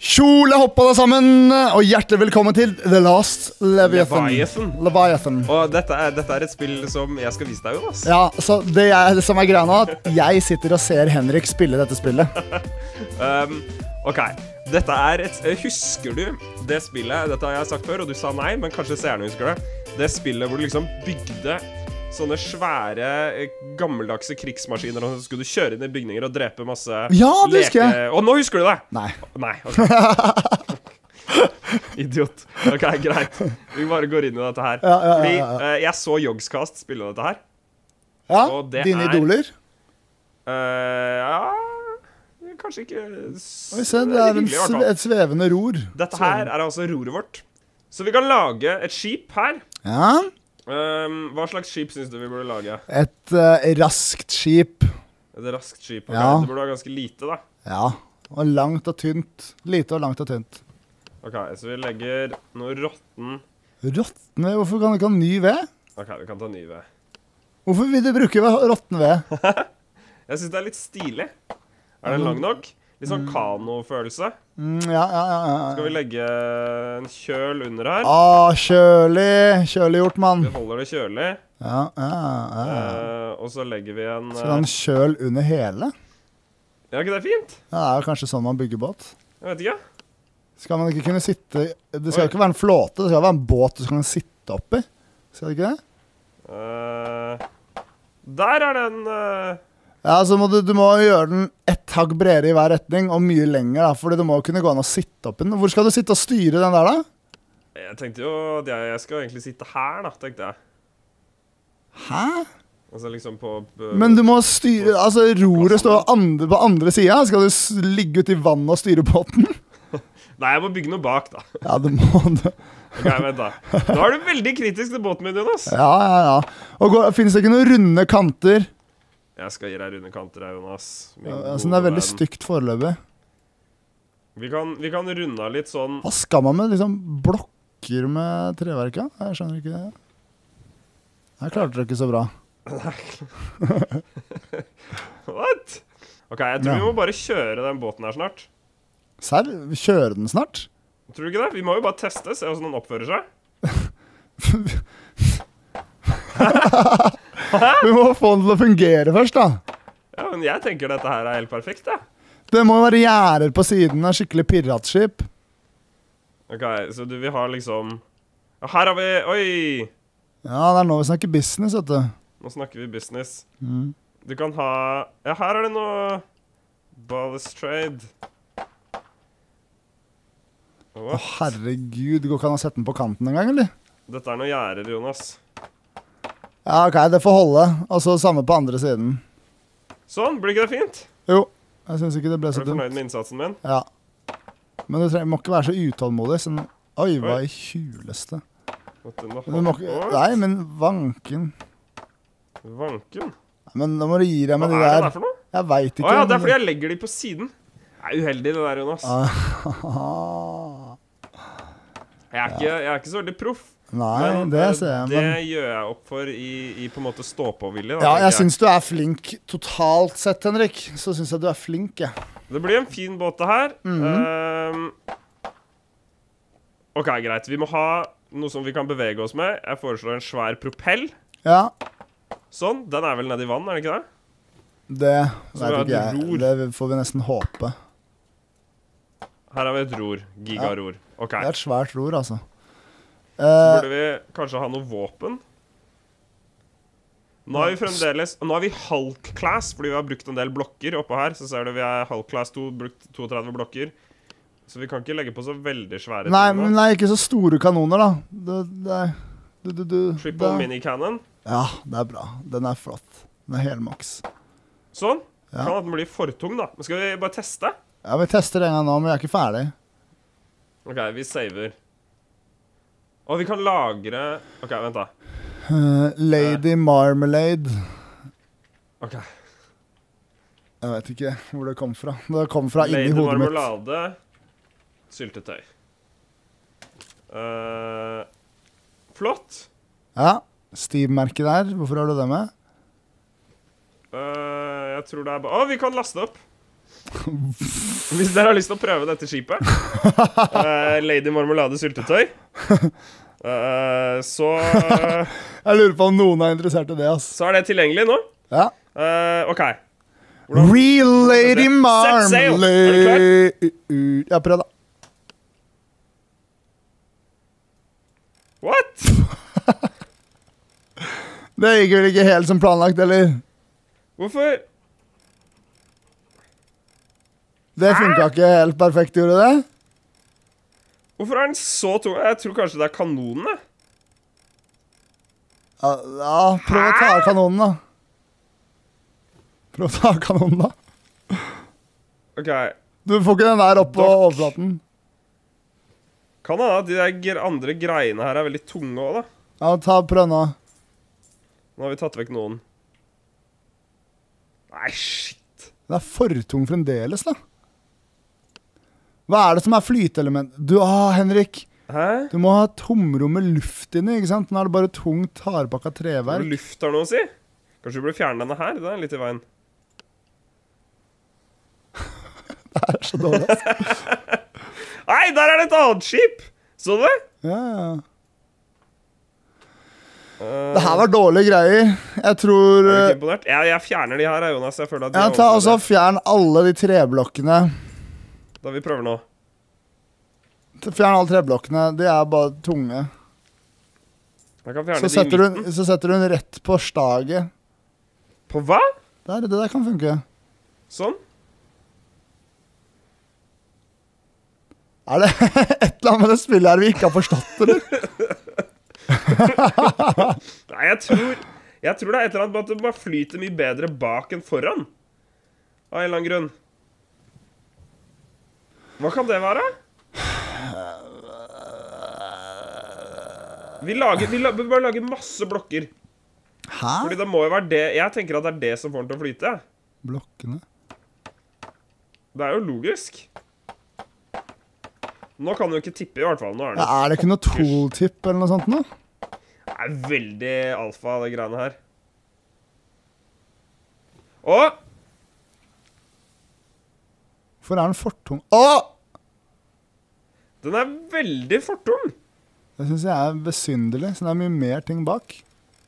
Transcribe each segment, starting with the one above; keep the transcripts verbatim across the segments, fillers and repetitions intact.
Kjole hoppa da sammen, og hjertelig velkommen til The Last Leviathan. Leviathan. Leviathan. Og dette er, dette er et spill som jeg skal vise deg, Jonas. Ja, så det, er, det som er greia nå, at jeg sitter og ser Henrik spille dette spillet. um, ok, dette er et, husker du det spillet, dette har jeg sagt før, og du sa nei, men kanskje seerne husker det. Det spillet hvor du liksom bygde sånne svære, gammeldagse krigsmaskiner, og så skulle du kjøre inn i bygninger og drepe masse Ja, det husker jeg. Og nå husker du det? Nei. Nei, ok. Idiot. Ok, greit. Vi bare går inn i dette her. Ja, ja, ja, Fordi ja. eh, jeg så Yogscast spille dette her. Ja, Og det dine er- idoler. Eh, ja, kanskje ikke s- Oi, se, det er en, hyggelig i hvert sve- fall. et svevende ror. Dette her er altså roret vårt. Så vi kan lage et skip her. Ja, Um, hva slags skip synes du vi burde lage? et uh, raskt skip. Et raskt skip. ok. Ja. Det burde være ganske lite, da. Ja, og langt og tynt. Lite og langt og tynt. Ok, så vi legger noe råtten. Råttne, hvorfor kan du ikke ha ny ved? Ok, vi kan ta ny ved. Hvorfor vil du bruke råtten ved? Jeg synes det er litt stilig. Er den lang nok? Litt sånn kanofølelse. Mm, ja, ja, ja, ja. Skal vi legge en kjøl under her? Ah, kjølig. Kjølig gjort, mann. Vi holder det kjølig. Ja, ja, ja. Eh, og så legger vi en... Skal du ha en kjøl under hele? Ja, ikke det er fint? Ja, det er jo kanskje sånn man bygger båt. Jeg vet ikke. Skal man ikke kunne sitte... Det skal Oi. ikke være en flåte, det skal være en båt du skal sitte oppi. Skal det ikke det? Eh, der er den... eh, Ja, så må du, du må gjøre den ett hagg bredere i hver retning, og mye lenger, da, fordi du må kunne gå an og sitte oppi den. Hvor skal du sitte og styre den der, da? Jeg tenkte jo at jeg, jeg skal egentlig sitte her, da, tenkte jeg. Hæ? Altså liksom på... på Men du må styre... Altså, roret står andre, på andre siden. Skal du s- ligge ute i vannet og styre båten? Nei, jeg må bygge noe bak, da. Ja, det må du. Ok, vent da. Nå er du veldig kritisk til båten min, Jonas. Ja, ja, ja. Og går, finnes det ikke noen runde kanter? Jeg skal gi deg runde kanter her, Jonas. Min Ja, gode altså, det er veldig venn. stygt foreløpig. Vi kan, vi kan runde av litt sånn... Hva skal man med liksom blokker med treverket? Jeg skjønner ikke det. Jeg klarte det ikke så bra. What? Ok, jeg tror Ja. vi må bare kjøre den båten her snart. Serr? Vi kjører den snart? Tror du ikke det? Vi må jo bare teste, se hvordan den oppfører seg. Vi må få den til å fungere først, da. Ja, men jeg tenker dette her er helt perfekt, ja. Det må være gjerder på siden av skikkelig piratskip. Ok, så du vil ha liksom... Ja, her har vi... Oi! Ja, det er nå vi snakker business, vet du. Nå snakker vi business. Mm. Du kan ha... Ja, her er det noe... Balustrade. Å, What? herregud, det går ikke an å sette den på kanten en gang, eller? Dette er noe gjerder, Jonas. Ja, ok, det får holde. Og så samme på andre siden. Sånn, blir ikke det fint? Jo, jeg synes ikke det ble Er så du fornøyd dumt. med innsatsen min? Ja. Men du trenger, må ikke være så utålmodig. Sånn, oi, hva Oi. i huleste. What the- Du må ikke, What? nei, men vanken. Vanken? Men da må du gi deg Hva med de er det der. der for noe? Jeg vet ikke. Åja, det er men- fordi jeg legger de på siden. Det er uheldig det der, Jonas. Ah. Jeg er ikke, jeg er ikke så veldig proff. Nei, Men det eh, ser jeg. det Men, gjør jeg opp for i, i på en måte stå-på-vilje. da, ja, tenker jeg synes du er flink totalt sett, Henrik. Så synes jeg du er flink, jeg. Det blir en fin båt det her. Mhm. Ehm, ok, greit. Vi må ha noe som vi kan bevege oss med. Jeg foreslår en svær propell. Ja, Sånn. Den er vel nede i vann, er det ikke det? det Så vi vet har ikke et jeg. ror. Det får vi nesten håpe. Her har vi et ror. Gigaror. Ok. Det er et svært ror, altså. Så Eh, burde vi kanskje ha noe våpen. Nå har vi fremdeles Nå har vi Hulk Class, fordi vi har brukt en del blokker oppå her. Så ser du vi er Hulk Class to, brukt trettito blokker. Så vi kan ikke legge på så veldig svære nei, ting nå. men nei, ikke så store kanoner, da. Det, det, du, du, du, Triple det- mini cannon. Ja, det er bra. Den er flott. Den er helmaks. Sånn. Ja. Kan at den blir for tung, da. Men skal vi bare teste? Ja, vi tester en gang nå, men vi er ikke ferdig. Ok, vi saver. Og vi kan lagre... Ok, vent da. Eh, Lady Marmalade. Ok. Jeg vet ikke hvor det kom fra. Det kom fra inni Lady hodet mitt. marmelade. Syltetøy. Eh, flott. Ja, Steve-merket der. Hvorfor har du det med? Eh, jeg tror det er bare... Å, vi kan laste opp. Hvis dere har lyst til å prøve dette skipet, uh, Lady Marmelade syltetøy, uh, så Jeg lurer på om noen er interessert i det, ass. Så er det tilgjengelig nå. Ja. Uh, ok. Hvordan? Real Lady Marmelade. Ja, prøv da. What? Det gikk vel ikke helt som planlagt, eller? Hvorfor? Det funket ikke helt perfekt, gjorde det? Hvorfor er den så tung? Jeg tror kanskje det er kanonen, da. Ja, ja, prøv å ta av kanonen, da. Prøv å ta av kanonen, da. Ok. Du får ikke den der opp på overflaten. Kan hende at de der andre greiene her er veldig tunge også, da. Ja, ta prøv nå. Nå har vi tatt vekk noen. Nei, shit. Den er for tung fremdeles, da. Hva er det som er flyteelement? Du, ah, Henrik. Hæ? Du må ha tomrom med luft inni, ikke sant? Nå er det bare tungt, hardbakka treverk. Luft har noe å si? Kanskje du burde fjerne denne her? Den er litt i veien. Det er så dårlig, ass. Nei, der er det et annet skip! Så du det? Ja, ja. Det her var dårlige greier. Jeg tror... Er du ikke imponert? Jeg, jeg fjerner de her, Jonas. Jeg føler at de Ja, ta også fjern alle de treblokkene. Da vi prøver nå. Fjern alle treblokkene. De er bare tunge. Jeg kan fjerne Så de i setter, du, midten. så setter du den rett på staget. På hva? Der, det der kan funke. Sånn? Er det et eller annet med det spillet her vi ikke har forstått, eller? Nei, jeg tror Jeg tror det er et eller annet med at det bare flyter mye bedre bak enn foran. Av en eller annen grunn. Hva kan det være? Vi lager Vi, la, vi bare lager masse blokker. Hæ? Fordi det må jo være det. Jeg tenker at det er det som får den til å flyte. Blokkene? Det er jo logisk. Nå kan du jo ikke tippe i hvert fall. Nå er det, Ja, er det ikke noe tooltip eller noe sånt nå? det er veldig alfa, det greiene her. Åh! Hvorfor er den fortung? Åh! Den er veldig fortung. Det synes jeg er besynderlig, så det er mye mer ting bak.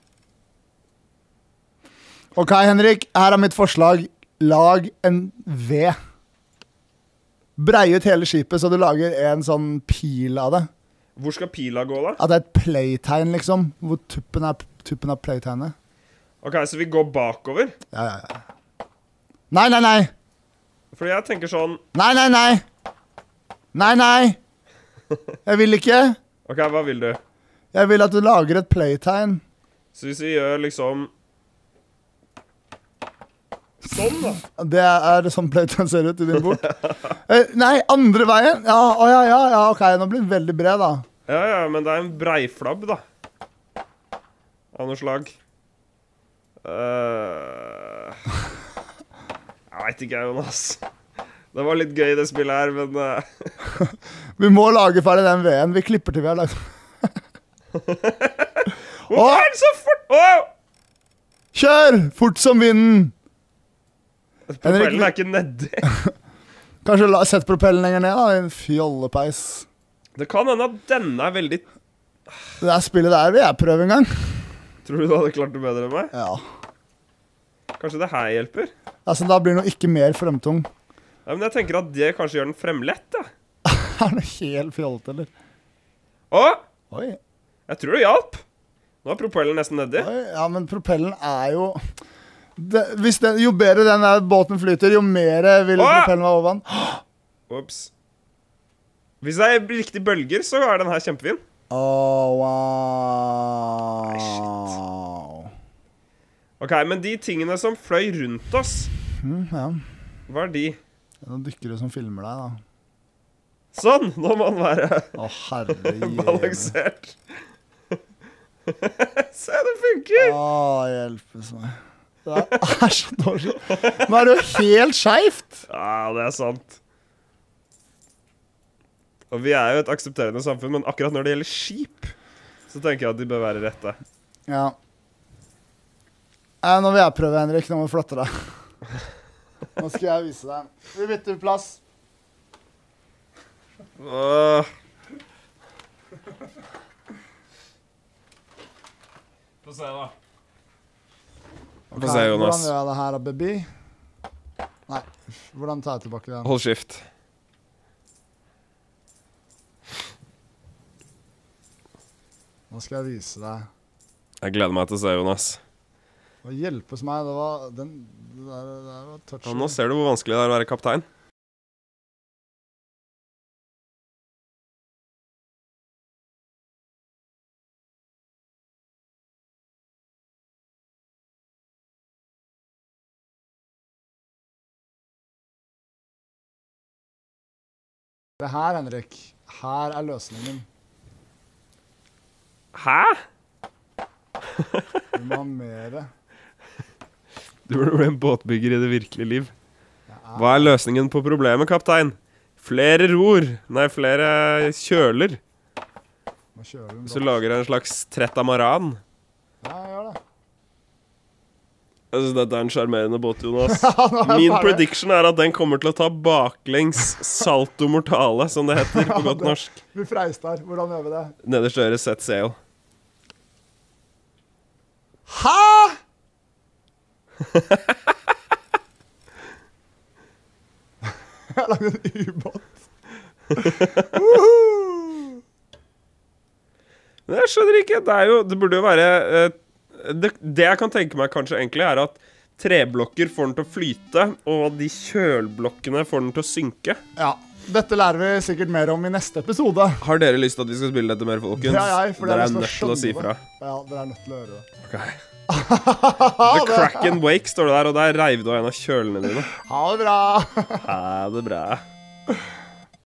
Ok, Henrik, her er mitt forslag. Lag en V. Brei ut hele skipet, så du lager en sånn pil av det. Hvor skal pila gå, da? At det er et playtegn, liksom. Hvor tuppen er, tuppen er playtegnet. Ok, så vi går bakover. Ja, ja, ja. Nei, nei, nei! Fordi jeg tenker sånn... Nei, nei, nei! Nei, nei! Jeg vil ikke. Ok, hva vil du? Jeg vil at du lager et playtegn. Så hvis vi gjør liksom... Sånn, da. Det er sånn playtegn ser ut i din bort. eh, nei, andre veien. Ja, å, ja, ja, ja, ok. Nå blir den veldig bred, da. Ja, ja, men det er en breiflabb, da. Av noe slag. Uh... Jeg vet ikke, Jonas. Det var litt gøy, det spillet her, men... Uh... Vi må lage ferdig den V-en. Vi klipper til vi har lagt. Hvorfor er den så fort? Åh! Kjør! Fort som vinden! Propellen er ikke nedi. Kanskje la, sett propellen lenger ned, da. En fjollepeis. Det kan hende at denne er veldig... Det der spillet der vil jeg prøve en gang. Tror du du hadde klart det bedre enn meg? Ja. Kanskje det her hjelper? Altså, da blir den jo ikke mer fremtung. Ja, men jeg tenker at det kanskje gjør den fremlett, da. Er det helt fjollete, eller? Åh! Oi. Jeg tror det hjalp. Nå er propellen nesten nedi. Oi. Ja, men propellen er jo... Det, hvis den, jo bedre den der båten flyter, jo mer vil Åh! propellen være over vann. Ups. Hvis det er riktig bølger, så er den her kjempefin. Åh, wow. Ok, men de tingene som fløy rundt oss, Mm, ja. hva er de? Det er noen dykkere som filmer deg, da. Sånn! Nå må den være Å, herre jævlig. balansert. Se, det funker! Å, hjelpes meg. Det er så dårlig. Nå er det jo helt skjevt. Ja, det er sant. Og vi er jo et aksepterende samfunn, men akkurat når det gjelder skip, så tenker jeg at de bør være rette. Ja. Eh, nå vil jeg prøve, Henrik. Nå må vi flotte deg. Nå skal jeg vise deg. Vi bytter plass. Åh. Få se da. Okay, Få se, Jonas. Hvordan gjør jeg det her, baby? Nei, hvordan tar jeg tilbake den? Hold skift. Nå skal jeg vise deg. Jeg gleder meg til å se, Jonas. Hva hjelpes meg, det var den, det der, det der var touchy. Ja, nå ser du hvor vanskelig det er å være kaptein. Det her, Henrik, her er løsningen. Hæ? Du må ha mere. Du burde bli en båtbygger i det virkelige liv. Hva er løsningen på problemet, kaptein? Flere ror. Nei, flere kjøler. Må kjøre den Så lager jeg en slags tretamaran. Ja, jeg gjør det. Jeg synes dette er en charmerende båt, Jonas. Ja, nå er jeg Min ferdig. prediction er at den kommer til å ta baklengs salto mortale, som det heter på Ja, godt det- norsk. Vi freistar. Hvordan gjør vi det? Nederst øre, set sail. Hæ?! Jeg har laget en ubåt. Woohoo! Men jeg skjønner ikke, det er jo, det burde jo være eh, det, det jeg kan tenke meg kanskje egentlig er at treblokker får den til å flyte, og de kjølblokkene får den til å synke. Ja, dette lærer vi sikkert mer om i neste episode. Har dere lyst til at vi skal spille dette mer, folkens? Det har jeg, for dere jeg er har nødt lyst til til å si skjønne fra. det. Ja, dere er nødt til å gjøre det. Ok. The Kraken Wake står det der, og der reiv du av en av kjølene dine. Ha det bra! Ha det bra.